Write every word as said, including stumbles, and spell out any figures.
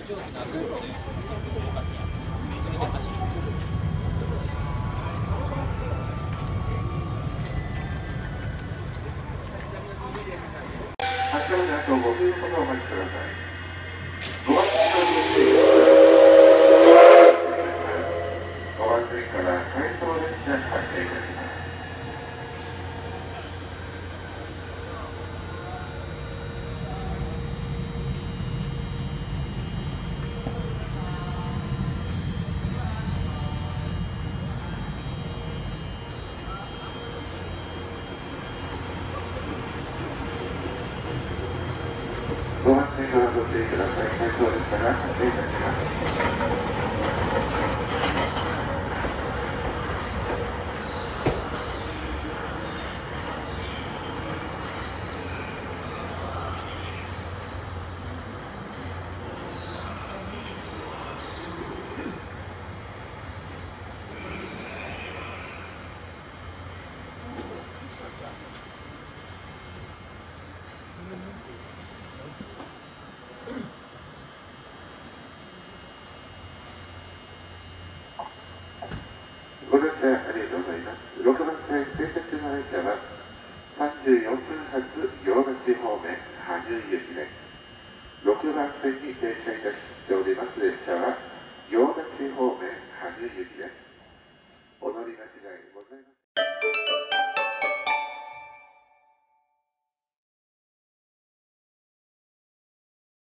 発車まであとごふんほどお待ちください。ごばん線から回送列車発車いたします。ごばん線からご注意ください。回送列車が発車いたします。ご乗車ありがとうございます。ろくばん線先着の列車はさんじゅうよんぷん発行田市方面羽生行きです。ろくばん線に停車いたしております列車は行田市方面羽生行きです。お乗り間違いございません。